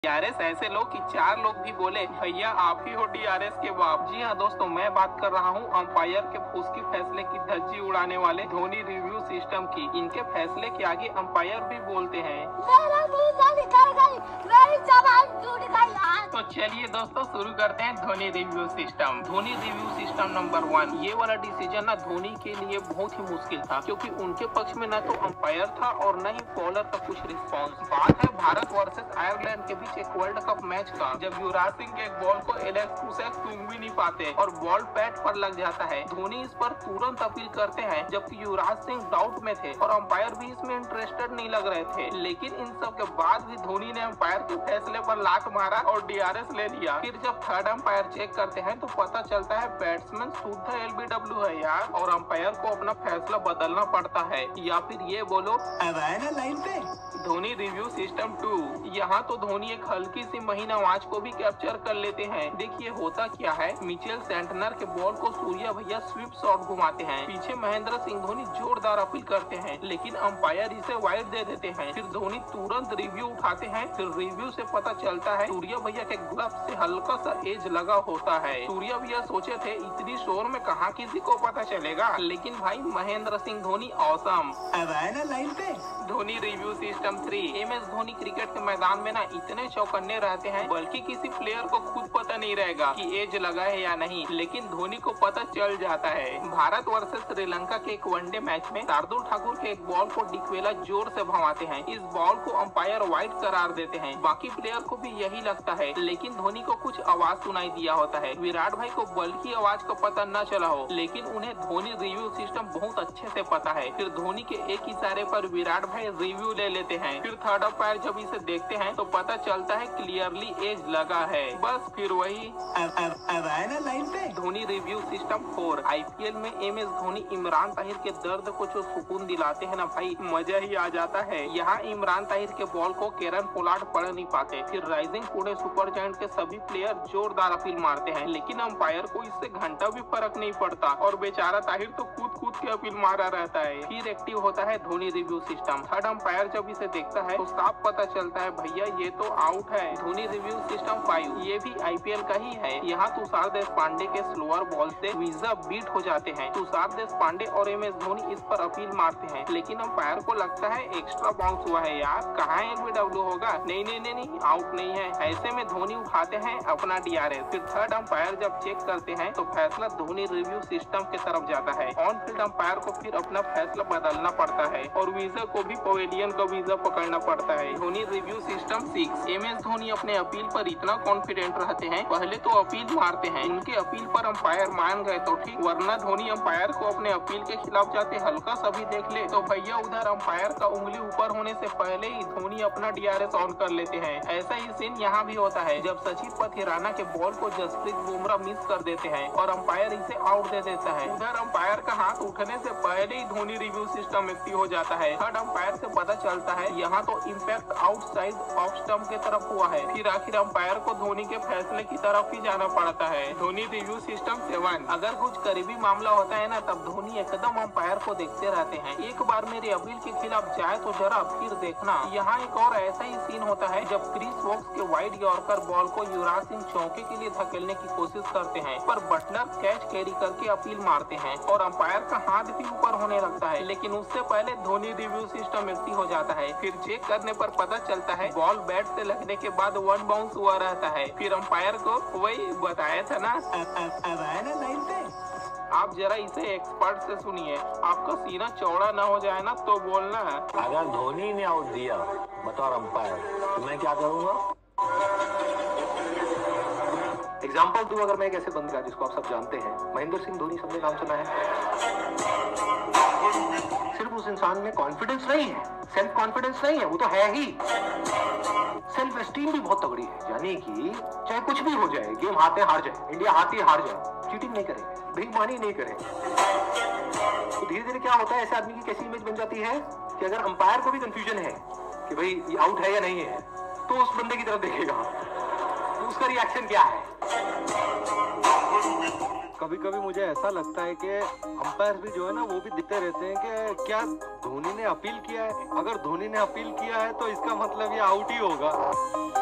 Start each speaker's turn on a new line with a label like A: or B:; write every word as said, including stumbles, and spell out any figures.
A: DRS ऐसे लोग कि चार लोग भी बोले भैया आप ही हो डीआरएस के बाप। जी हाँ दोस्तों, मैं बात कर रहा हूँ अंपायर के फुसकी फैसले की धज्जी उड़ाने वाले धोनी रिव्यू सिस्टम की। इनके फैसले के आगे अंपायर भी बोलते हैं। तो चलिए दोस्तों शुरू करते हैं Dhoni review system. Dhoni review system number one. ये वाला डिसीजन ना धोनी के लिए बहुत ही मुश्किल था, क्योंकि उनके पक्ष में न तो अंपायर था और न ही बॉलर का कुछ रिस्पॉन्स। बात है भारत वर्सेस आयरलैंड के बीच एक वर्ल्ड कप मैच का, जब युवराज सिंह के एक बॉल को एलेक्स कुसैक सूंघ भी नहीं पाते और बॉल पैड पर लग जाता है। धोनी इस पर तुरंत अपील करते हैं, जबकि युवराज सिंह डाउट में थे और अंपायर भी इसमें इंटरेस्टेड नहीं लग रहे थे। लेकिन इन सब के बाद भी धोनी ने अंपायर के फैसले पर लात मारा और डीआरएस ले लिया। फिर जब थर्ड अंपायर चेक करते हैं तो पता चलता है बैट्समैन शुद्ध एलबीडब्ल्यू है यार, और अंपायर को अपना फैसला बदलना पड़ता है। या फिर ये बोलो
B: अब आए ना लाइन पे।
A: Dhoni review system two. यहाँ तो धोनी एक हल्की सी महीना आवाज को भी कैप्चर कर लेते हैं। देखिए होता क्या है, मिचेल सेंटनर के बॉल को सूर्या भैया स्वीप शॉट घुमाते हैं। पीछे महेंद्र सिंह धोनी जोरदार अपील करते हैं, लेकिन अंपायर इसे वाइड दे देते हैं। फिर धोनी तुरंत रिव्यू उठाते हैं। फिर रिव्यू से पता चलता है सूर्या भैया के ग्लव से हल्का सा एज लगा होता है। सूर्या भैया सोचे थे इतनी शोर में कहाँ किसी को पता चलेगा, लेकिन भाई महेंद्र सिंह धोनी औसम।
B: अब आए ना लाइन पे।
A: Dhoni review system three. M S Dhoni cricket के मैदान में ना इतने चौकन्ने रहते हैं, बल्कि किसी प्लेयर को खुद पता नहीं रहेगा कि एज लगा है या नहीं, लेकिन धोनी को पता चल जाता है। भारत वर्सेस श्रीलंका के एक वनडे मैच में शार्दुल ठाकुर के एक बॉल को डिकवेला जोर से भगाते हैं। इस बॉल को अंपायर वाइड करार देते हैं। बाकी प्लेयर को भी यही लगता है, लेकिन धोनी को कुछ आवाज सुनाई दिया होता है। विराट भाई को बॉल की आवाज का पता न चला हो, लेकिन उन्हें धोनी रिव्यू सिस्टम बहुत अच्छे से पता है। फिर धोनी के एक इशारे पर विराट भाई रिव्यू ले लेते हैं। फिर थर्ड अंपायर जब इसे देखते हैं तो पता चलता है क्लियरली एज लगा है। बस फिर वही
B: अब अब अब आए ना लाइन पे।
A: Dhoni review system four. IPL में एम एस धोनी इमरान ताहिर के दर्द को जो सुकून दिलाते हैं ना भाई, मजा ही आ जाता है। यहाँ इमरान ताहिर के बॉल को केरन पोलार्ड पढ़ नहीं पाते। फिर राइजिंग पुणे सुपर जायंट के सभी प्लेयर जोरदार अपील मारते हैं, लेकिन अंपायर को इससे घंटा भी फर्क नहीं पड़ता और बेचारा ताहिर तो कूद कूद के अपील मारा रहता है। फिर एक्टिव होता है Dhoni review system. Third umpire जब इसे देखता है तो साफ पता चलता है भैया ये तो आउट है। Dhoni review system five. ये भी आईपीएल का ही है। यहाँ तुषार देशपांडे के स्लोअर बॉल से वीजा बीट हो जाते हैं। तुषार देशपांडे और एम एस धोनी इस पर अपील मारते हैं, लेकिन अंपायर को लगता है एक्स्ट्रा बाउंस हुआ है यार, कहाँ एलबीडब्ल्यू होगा। नहीं नहीं नहीं नहीं आउट नहीं है। ऐसे में धोनी उठाते हैं अपना डीआरएस। फिर थर्ड अंपायर जब चेक करते हैं तो फैसला धोनी रिव्यू सिस्टम के तरफ जाता है। ऑन फील्ड अंपायर को फिर अपना फैसला बदलना पड़ता है और वीजा को भी पवेलियन का वीजा पकड़ना पड़ता है। Dhoni review system six. M S Dhoni अपने अपील पर इतना कॉन्फिडेंट रहते हैं, पहले तो अपील मारते हैं। उनके अपील पर अंपायर मान गए तो ठीक, वरना धोनी अंपायर को अपने अपील के खिलाफ जाते हल्का सा भी देख ले तो भैया उधर अंपायर का उंगली ऊपर होने से पहले ही धोनी अपना डीआरएस ऑन कर लेते हैं। ऐसा ही सीन यहाँ भी होता है, जब सचिन पथिराना के बॉल को जसप्रीत बुमराह मिस कर देते हैं और अंपायर इसे आउट दे देता है। उधर अंपायर का हाथ उठने से पहले ही धोनी रिव्यू सिस्टम एक्टिव हो जाता है। थर्ड अंपायर से पता चलता है यहाँ तो इम्पैक्ट आउटसाइड ऑफ स्टंप के तरफ हुआ है। फिर आखिर अंपायर को धोनी के फैसले की तरफ ही जाना पड़ता है। Dhoni review system seven. अगर कुछ करीबी मामला होता है ना, तब धोनी एकदम अंपायर को देखते रहते हैं। एक बार मेरी अपील के खिलाफ जाए तो जरा फिर देखना। यहाँ एक और ऐसा ही सीन होता है, जब क्रिस वोक्स के वाइड यॉर्कर बॉल को युवराज सिंह चौके के लिए धकेलने की कोशिश करते हैं, पर बटलर कैच कैरी करके अपील मारते हैं और अंपायर का हाथ भी ऊपर होने लगता है, लेकिन उससे पहले धोनी रिव्यू सिस्टम एक्टिव हो जाता है। फिर चेक करने पर पता चलता है बॉल बैट से लगने के बाद वन बाउंस हुआ रहता है। फिर अंपायर को वही बताया था ना।
B: अब अब अब आए ना लाइन पे।
A: आप जरा इसे एक्सपर्ट से सुनिए, आपका सीना चौड़ा ना हो जाए ना तो बोलना।
C: अगर धोनी ने आउट दिया बतौर अंपायर तो मैं क्या करूँगा?
D: एग्जाम्पल दूं अगर मैं एक ऐसे बंदे का जिसको आप सब जानते हैं, महेंद्र सिंह धोनी, सबने नाम सुना है। सिर्फ उस इंसान में कॉन्फिडेंस नहीं है, सेल्फ कॉन्फिडेंस नहीं है, वो तो है ही, सेल्फ एस्टीम भी बहुत तगड़ी है। यानी कि चाहे कुछ भी हो जाए, गेम हारते हार जाए, इंडिया हारती हार जाए, चीटिंग नहीं करेंगे, बेईमानी नहीं करेंगे। तो धीरे धीरे क्या होता है, ऐसे आदमी की कैसी इमेज बन जाती है कि अगर अंपायर को भी कंफ्यूजन है कि भाई ये आउट है या नहीं है, तो उस बंदे की तरफ देखेगा, तो उसका रिएक्शन क्या है।
E: कभी कभी मुझे ऐसा लगता है कि अंपायर भी जो है ना वो भी दिखते रहते हैं कि क्या धोनी ने अपील किया है, अगर धोनी ने अपील किया है तो इसका मतलब ये आउट ही होगा।